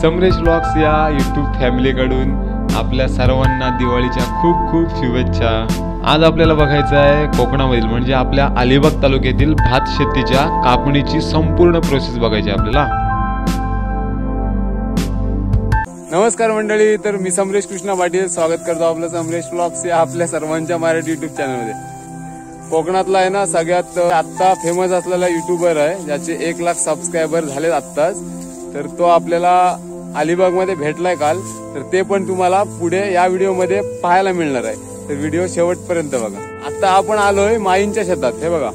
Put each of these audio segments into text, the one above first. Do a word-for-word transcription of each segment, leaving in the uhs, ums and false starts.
Samresh vlogs या YouTube फॅमिलीकडून आपल्या सर्वांना दिवाळीच्या खूप खूप शुभेच्छा। आज आपल्याला बघायचं आहे कोकणामधील म्हणजे आपल्या अलिबाग तालुक्यातील भात शेतीच्या कापणीची संपूर्ण प्रोसेस बघायची आपल्याला। नमस्कार मंडळी, तर मी समरेश कृष्णा पाटील स्वागत करतो आपलं समरेश व्लॉग्स या आपल्या सर्वांच्या मराठी युट्यूब चॅनलमध्ये। कोकणातला आहे ना सगळ्यात आता फेमस असलेला युट्यूबर आहे ज्याचे एक लाख सबस्क्रायबर झालेत आत्ताच। तर तो आपल्याला अलिबाग मध्ये भेटलाय काल, तर ते पण तुम्हाला पुढे या व्हिडिओ मध्ये पाहायला मिळणार आहे। तर व्हिडिओ शेवटपर्यंत बघा। आता आपण आलोय माईंच्या शेतात, हे बघा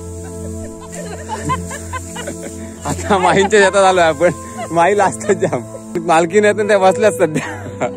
आता माईंच्या शेतात आलोय आपण। माई लाजतात जाम, मालकीण आहेत त्या बसल्यात सध्या।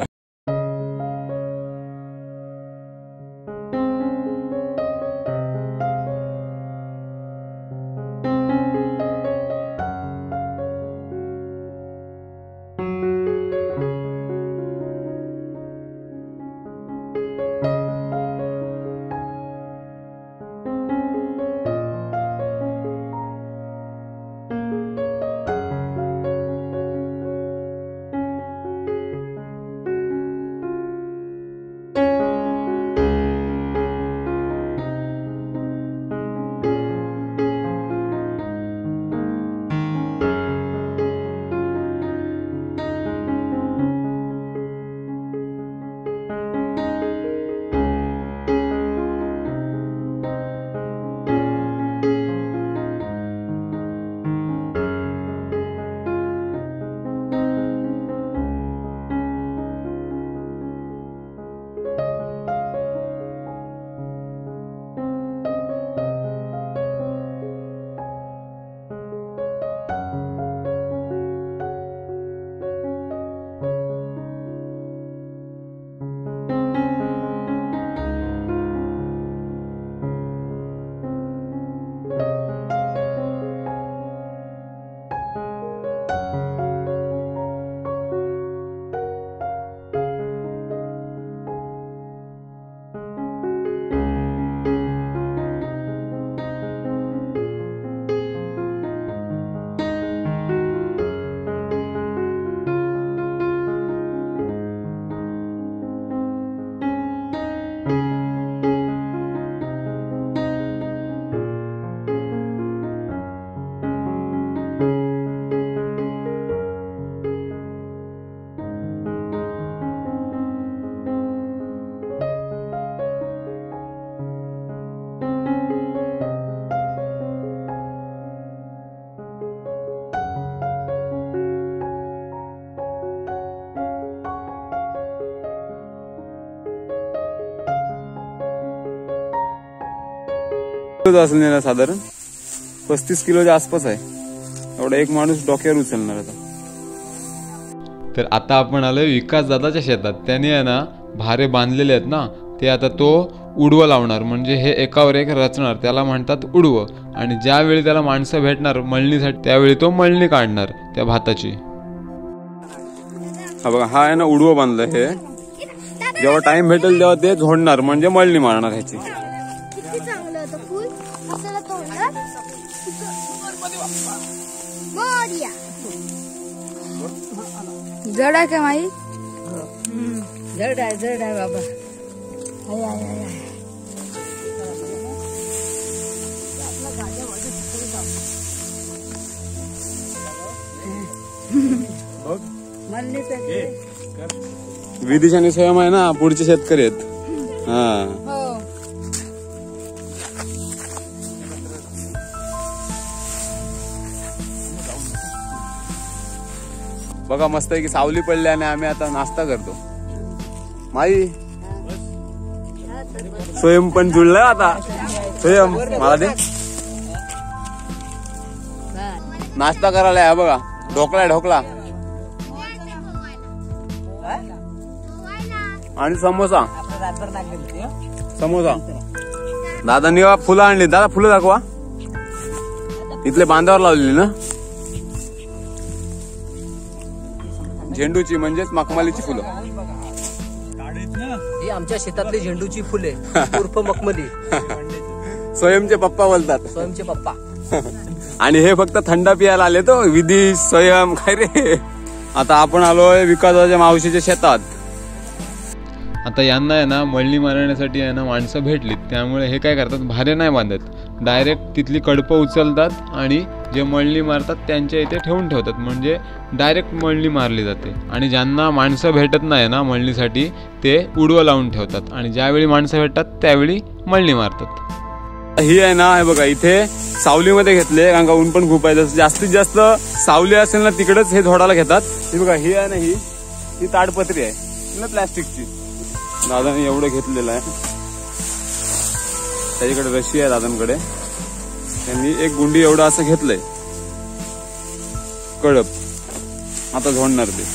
असेल ना साधारण पस्तीस किलोच्या आसपास आहे, एवढा एक माणूस डोक्यावर उचलणार आता। तर आता आपण आलोय विकास दादाच्या शेतात। त्याने आहे ना भारे बांधलेले आहेत ना, ते आता तो उडवं लावणार, म्हणजे हे एकावर एक रचणार, त्याला म्हणतात उडवं। आणि ज्यावेळी त्याला माणसं भेटणार मळणीसाठी त्यावेळी तो मळणी काढणार त्या भाताची। हा बघा, हा आहे ना उडवं बांधलं, हे जेव्हा टाइम भेटेल तेव्हा ते झोडणार, म्हणजे मळणी मारणार ह्याची। जड आहे का माई? जड आहे, जड आहे बाबा। आय आय आय विदिशाने स्वयं आहे ना पुढचे शेतकरी आहेत। हा बघा मस्त आहे की सावली पडली आणि आम्ही आता नाश्ता करतो। माई स्वयं पण जुळलं आता। स्वयं मला दे नाश्ता करायला। हा बघा ढोकळा ढोकळा आणि समोसा समोसा। दादांनी फुलं आणली, दादा फुलं दाखवा। इथले बांधावर लावलेली ना झेंडूची, म्हणजेच मखमलीची फुलं। ही आमच्या शेतातली झेंडूची फुले उर्फ मखमली। स्वयंचे पप्पा बोलतात, स्वयंचे पप्पा। आणि हे फक्त थंड पियाला आले तो विधी स्वयं काय रे आता आपण आलोय विकासाच्या मावशीच्या शेतात. आता यांना आहे ना मळणी मारण्यासाठी आहे ना माणसं भेटलीत, त्यामुळे हे काय करतात, भारे नाही बांधत, डायरेक्ट तिथली कडपं उचलतात आणि जे मळणी मारतात त्यांच्या इथे ठेवून ठेवतात, म्हणजे डायरेक्ट मळणी मारली जाते. आणि ज्यांना माणसं भेटत नाही ना मळणीसाठी ते उडवं लावून ठेवतात आणि ज्यावेळी माणसं भेटतात त्यावेळी मळणी मारतात. ही आहे ना, हे बघा इथे सावलीमध्ये घेतले, कारण का ऊन पण खूप आहे. जसं जास्तीत जास्त सावली असेल ना तिकडेच हे झोडाला घेतात. ही बघा ही आहे ना, ही ही ताडपत्री आहे ना प्लॅस्टिकची. दादाने एवढं घेतलेलं आहे. त्याच्याकडे रशी आहे दादांकडे. त्यांनी एक गुंडी एवढं असं घेतलंय कळप. आता झोडणार ते.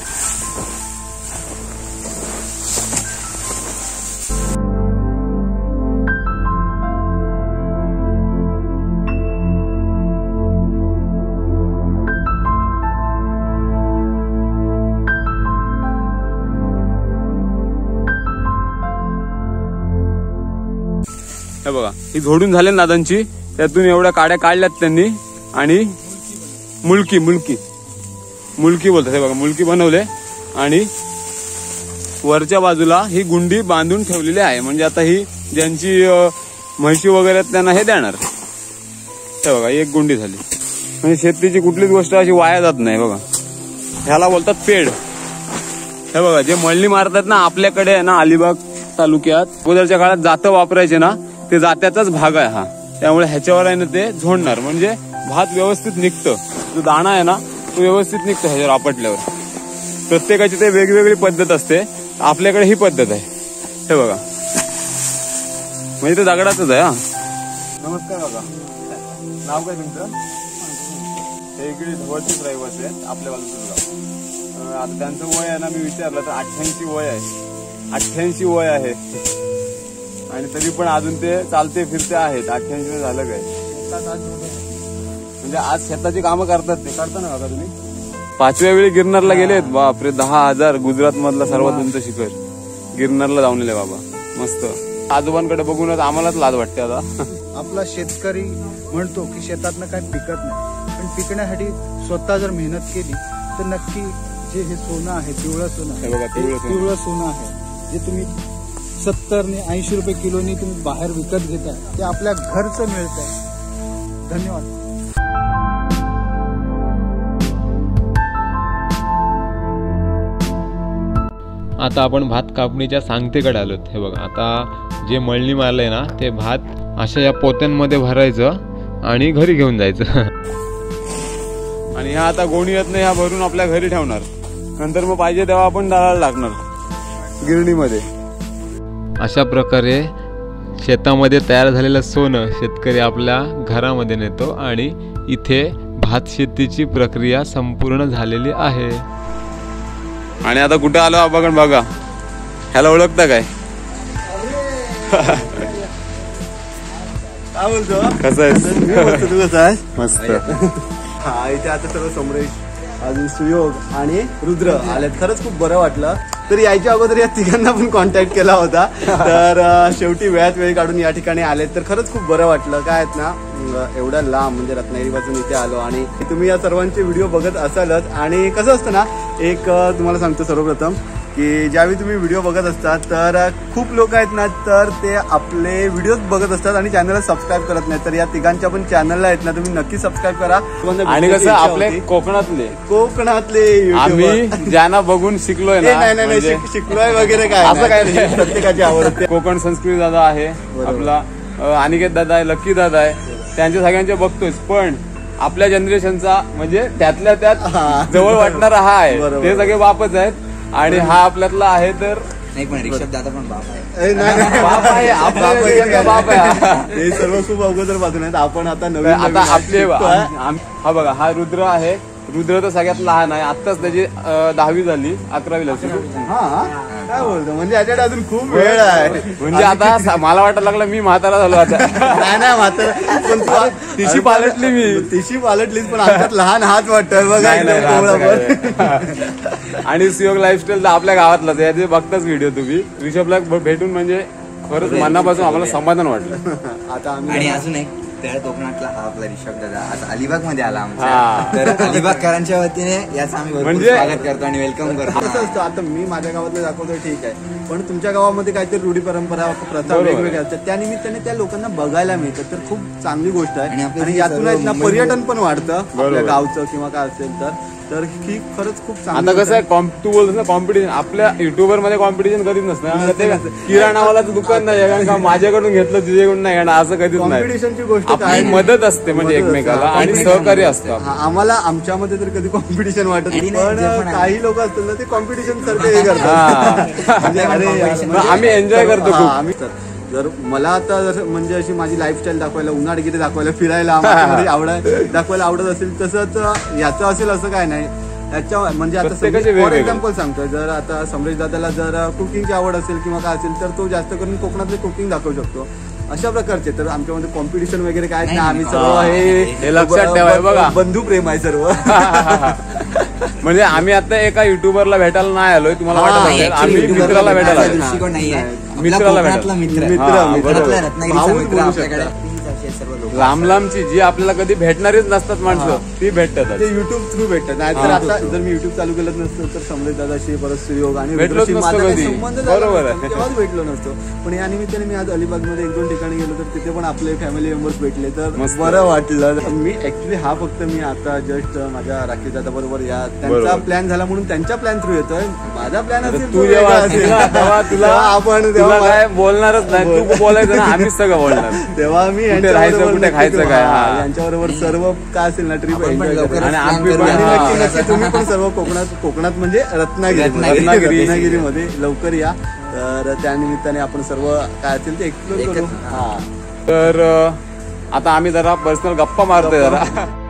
हे बघा ही झोडून झाले दादांची. त्यातून एवढ्या काड्या काढल्यात त्यांनी आणि मुलकी मुलकी मुलकी बोलतात. हे बघा मुलकी बनवले आणि वरच्या बाजूला ही गुंडी बांधून ठेवलेली आहे. म्हणजे आता ही ज्यांची म्हशी वगैरे त्यांना हे देणार. हे बघा एक गुंडी झाली. म्हणजे शेतीची कुठलीच गोष्ट अशी वाया जात नाही. बघा ह्याला बोलतात पेड. हे बघा जे मळणी मारतात ना आपल्याकडे आहे ना अलिबाग तालुक्यात अगोदरच्या काळात जातं वापरायचे ना, ते जात्याचाच भाग आहे हा. त्यामुळे ह्याच्यावर आहे ना ते झोडणार, म्हणजे भात व्यवस्थित निघतं. जो दाणा आहे ना तो व्यवस्थित निघतो ह्याच्यावर आपटल्यावर. प्रत्येकाची ते वेगवेगळी पद्धत असते. आपल्याकडे ही पद्धत आहे. हे बघा म्हणजे ते दगडाचंच आहे. हा नमस्कार बघा, नाव काय तुमचं? हे इकडे धवळचेच रहिवासी आहेत आपल्या बाजूचं गाव. आता त्यांचं वय आहे ना मी विचारलं तर अठ्ठ्याऐंशी वय आहे. अठ्ठ्याऐंशी वय आहे आणि तरी पण अजून ते चालते फिरते आहेत. अठ्ठ्याऐंशी झालं काय म्हणजे आज शेताची कामं करतात. ते करता ना का तुम्ही? पाचव्या वेळी गिरनारला गेलेत. बापरे दहा हजार गुजरात मधला सर्वात उंच शिखर गिरनारला जाऊन आले बाबा. मस्त. आजोबांकडे बघूनच आम्हालाच लाज वाटते आता. आपला शेतकरी म्हणतो की शेतातनं काही पिकत नाही, पण पिकण्यासाठी स्वतः जर मेहनत केली तर नक्की जे हे सोनं आहे, पिवळं सोनं आहे, बघा पिवळं सोनं. पिवळं सोनं आहे जे तुम्ही सत्तर ने ऐंशी रुपये किलोनी तुम्ही बाहेर विकत घेताय, ते आपल्या घरचं मिळतंय. धन्यवाद. आता आपण भात कापणीच्या सांगतेकडे आलोत. हे बघा आता जे मळणी मारलंय ना ते भात अशा या पोत्यांमध्ये भरायचं आणि घरी घेऊन जायचं. आणि ह्या आता गोणी येत नाही, ह्या भरून आपल्या घरी ठेवणार. नंतर मग पाहिजे तेव्हा आपण डाळाला टाकणार गिरणीमध्ये. अशा प्रकारे शेतामध्ये तयार झालेलं सोनं शेतकरी आपल्या घरामध्ये नेतो आणि इथे भात शेतीची प्रक्रिया संपूर्ण झालेली आहे. आणि आता कुठे आलो आपण बघा. ह्याला ओळखता काय? काय बोलतो? कसं आहेस? तू कसं आहेस? मस्त. हा इथे आता सर्व समरेश, अजून सुयोग आणि रुद्र आलेत. खरंच खूप बरं वाटलं. तर यायच्या अगोदर या तिघांना पण कॉन्टॅक्ट केला होता. तर शेवटी वेळात वेळ काढून या ठिकाणी आलेत. तर खरंच खूप बरं वाटलं. काय आहेत ना एवढ्या लांब म्हणजे रत्नागिरीपासून इथे आलो आणि तुम्ही या सर्वांचे व्हिडिओ बघत असालच. आणि कसं असतं ना, एक तुम्हाला सांगतो सर्वप्रथम की ज्यावेळी तुम्ही व्हिडिओ बघत असतात तर खूप लोक आहेत ना, तर ते आपले व्हिडिओज बघत असतात आणि चॅनलला सबस्क्राईब करत नाही. तर या तिघांच्या पण चॅनलला आहेत ना, तुम्ही नक्की सबस्क्राईब करा. आणि कसं आपले कोकणातले कोकणातले आम्ही ज्यांना बघून शिकलोय ना, नाही नाही नाही शिकलोय वगैरे काय असं काय नाही. प्रत्येकाची आवड. कोकण संस्कृती दादा आहे आपला, अनिकेत दादा आहे, लक्की दादा आहे. त्यांच्या सगळ्यांचे बघतोच. पण आपल्या जनरेशनचा म्हणजे त्यातल्या त्यात जवळ वाटणारा हा आहे. ते सगळे बापच आहेत. आणि हा आपल्यातला आहे तर नाही, पण रिक्षात दादा पण बाप आहे. बाप आहे आपला बाप आहे. हे सर्व खूप अगोदर बाजून आहेत. आपण आता नवीन आता आपले हा बघा हा रुद्र आहे. रुद्र तर सगळ्यात लहान आहे. आत्ताच त्याची दहावी झाली, अकरावी झाली. हा काय बोलतो म्हणजे याच्याकडे अजून खूप वेळ आहे. म्हणजे आता मला वाटायला लागलं मी म्हातारा झालो आता. नाही नाही म्हातारा पण तू तिशी पालटली मी. तिशी पालटलीच पण आमच्यात लहान हात वाटतोय बघा. आणि सुयोग लाईफस्टाईल तर आपल्या गावातलाच आहे. ते बघताच व्हिडिओ तुम्ही. ऋषभला भेटून म्हणजे खरंच मनापासून आम्हाला समाधान वाटलं. आता आणि आम्ही अजून एक तर कोकणातला हा आपला ऋषभ दादा आज अलिबाग मध्ये आला हा. आमचा. तर अलिबागकरांच्या वतीने याचं आम्ही भरपूर म्हणजे- स्वागत करतो आणि वेलकम करतो. कसं असतं आता मी माझ्या गावातलं दाखवतोय ठीक आहे, पण तुमच्या गावामध्ये काहीतरी रूढी परंपरा प्रथा बरोबर. वेगवेगळ्या असतात, त्या निमित्ताने त्या लोकांना बघायला मिळतं, तर खूप चांगली गोष्ट आणि आहे. आपल्या आणि जे यातून सर्व आहेत ना मुंबई- पर्यटन पण वाढतं आपल्या बरोबर. गावचं किंवा काय असेल तर तर ही खरंच खूप चांगली आता गोष्ट कसं आहे कॉम्प तू बोलतोस ना कॉम्पिटिशन आपल्या युट्यूबर मध्ये कॉम्पिटिशन कधीच नसतं आता ते किराणावालाचं दुकान नाही कारण का माझ्याकडून घेतलं तुझ्याकडून नाही घेणार असं कधीच नाही. कॉम्पिटिशनची गोष्ट आपली काय नाही. मदत असते म्हणजे मदत असते. एकमेकाला हा, आणि competition सहकार्य असते. असतं. हा, आम्हाला आमच्यामध्ये तर कधी कॉम्पिटिशन वाटत नाही, नाही, नाही, पण जे पण आहे. काही लोक असतात ना ते कॉम्पिटिशन सारखे हे करतात हा. म्हणजे अरे यार, मग आम्ही enjoy करतो हा, खूप. आम्ही तर जर मला आता जसं म्हणजे अशी माझी लाईफस्टाईल दाखवायला उन्हाळगिरी दाखवायला फिरायला आम्हाला आवडाय दाखवायला आवडत असेल तसंच याचं असेल असं काय नाही. त्याच्या म्हणजे आता प्रत्येकाचे फॉर वेगवेगळे. एक्झाम्पल सांगतो, जर आता समरेश दादाला जर कुकिंगची आवड असेल किंवा काय असेल तर तो जास्त करून कोकणातले कुकिंग दाखवू शकतो. अशा प्रकारचे तर आमच्यामध्ये कॉम्पिटिशन वगैरे काय नाही, आम्ही सर्व हे हे लक्षात ठेवाय बघा. बंधू प्रेम आहे सर्व. म्हणजे आम्ही आता एका युट्यूबरला भेटायला नाही आलोय तुम्हाला हा, वाटत असेल Actually, आम्ही YouTuber मित्राला ला भेटायला भेटायचा आलोय. दृष्टिकोन नाहीये. आपला मित्राला कोकणातला भेटायला. मित्र आहे. मित्र, हा, मित्र. बरोबर. कोकणातला रत्नागिरीचा भाऊच मित्र बोलू आपल्याकडे शकता. सर्व लोक लांब लांबची जी आपल्याला कधी भेटणारीच नसतात माणसं ती भेटतात ते युट्यूब थ्रू भेटतात. नाहीतर आता जर मी युट्यूब चालू केलं नसतं तर समरेश दादाशी परत सुयोग आणि भेटलोच रुद्रशी नसतो माझा काही कधी. संबंध झाला बरोबर नसता. आहे. तेव्हाच भेटलो नसतो. पण या निमित्ताने मी आज अलिबागमध्ये एक दोन ठिकाणी गेलो तर तिथे पण आपले फॅमिली मेंबर्स भेटले तर मस्त. बरं वाटलं. मी ऍक्च्युली हा फक्त मी आता जस्ट माझ्या राखी दादा बरोबर या त्यांचा बरोबर. प्लॅन झाला म्हणून त्यांच्या प्लॅन थ्रू येतोय. माझा प्लॅन आता असेल तू तो जेव्हा वेगळा असशील असेल. ना, तेव्हा तुला तेव्हा आपण तुला तेव्हा काय बोलणारच नाही तू बोलायचं ना आम्हीच सगळं बोलणार. तेव्हा मी कुठे राहायचं, यांच्याबरोबर कुठे नक्की- खायचं काय, हा, हा. यांच्याबरोबर सर्व काय असेल ना ट्रिप आपण पण एन्जॉय लवकरच करेल. आणि plan आम्ही करूया. पण- आणि हा. नक्की नक्की तुम्ही पण सर्व कोकणात कोकणात म्हणजे रत्नागिरी रत्नागिरी. रत्नागिरी रत्नागिरीमध्ये लवकर या. तर त्यानिमित्ताने आपण सर्व काय असेल ते एक्सप्लोर करू. एकच- हा तर अं, आता आम्ही जरा पर्सनल गप्पा मारतोय जरा.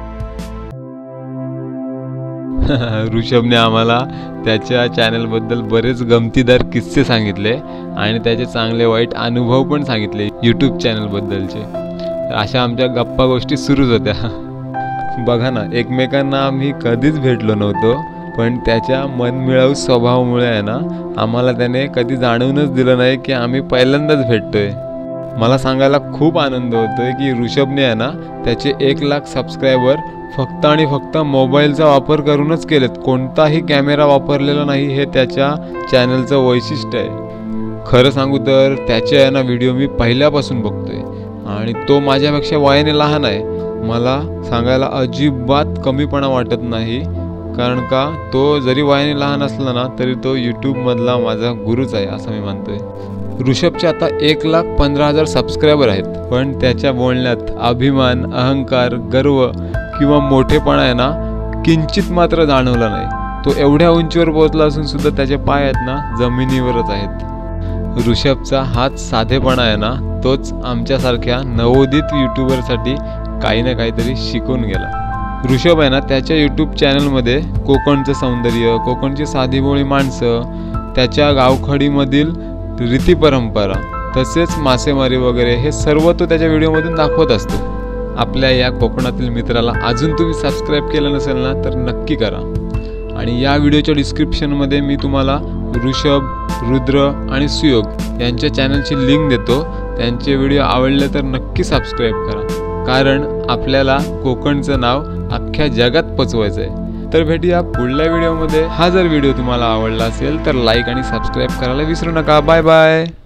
ऋषभने आम्हाला त्याच्या चॅनलबद्दल बरेच गमतीदार किस्से सांगितले आणि त्याचे चांगले वाईट अनुभव पण सांगितले यूट्यूब चॅनलबद्दलचे. तर अशा आमच्या गप्पा गोष्टी सुरूच होत्या. बघा ना, एकमेकांना आम्ही कधीच भेटलो नव्हतो, पण त्याच्या मनमिळावू स्वभावामुळे आहे ना आम्हाला त्याने कधी जाणवूनच दिलं नाही की आम्ही पहिल्यांदाच भेटतोय. मला सांगायला खूप आनंद होतोय की ऋषभने आहे ना त्याचे एक लाख सबस्क्रायबर फक्त आणि फक्त मोबाईलचा वापर करूनच केलेत. कोणताही कॅमेरा वापरलेला नाही, हे त्याच्या चॅनलचं वैशिष्ट्य आहे. खरं सांगू तर त्याचे आहे ना व्हिडिओ मी पहिल्यापासून बघतोय आणि तो माझ्यापेक्षा वयाने लहान आहे. मला सांगायला अजिबात कमीपणा वाटत नाही, कारण का तो जरी वयाने लहान असला ना तरी तो यूट्यूबमधला माझा गुरुच आहे असं मी मानतोय. ऋषभचे आता एक लाख पंधरा हजार सबस्क्रायबर आहेत, पण त्याच्या बोलण्यात अभिमान, अहंकार, गर्व किंवा मोठेपणा आहे ना किंचित मात्र जाणवला नाही. तो एवढ्या उंचीवर पोहोचला असून सुद्धा त्याचे पाय आहेत ना जमिनीवरच आहेत. ऋषभचा हाच साधेपणा आहे ना तोच आमच्यासारख्या नवोदित यूट्यूबरसाठी काही ना काहीतरी शिकून गेला. ऋषभ आहे ना त्याच्या यूट्यूब चॅनलमध्ये कोकणचं सौंदर्य, कोकणची साधीभोळी माणसं, त्याच्या गावखडीमधील रीती परंपरा, तसेच मासेमारी वगैरे हे सर्व तो त्याच्या व्हिडिओमधून दाखवत असतो. आपल्या या कोकणातील मित्राला अजून तुम्ही सबस्क्राईब केलं नसेल ना तर नक्की करा. आणि या व्हिडिओच्या डिस्क्रिप्शनमध्ये मी तुम्हाला ऋषभ, रुद्र आणि सुयोग यांच्या चॅनलची लिंक देतो. त्यांचे व्हिडिओ आवडले तर नक्की सबस्क्राईब करा, कारण आपल्याला कोकणचं नाव अख्ख्या जगात पोचवायचं आहे. तर भेटूया पुढल्या व्हिडिओमध्ये. हा जर व्हिडिओ तुम्हाला आवडला असेल तर लाईक आणि सबस्क्राईब करायला विसरू नका. Bye bye.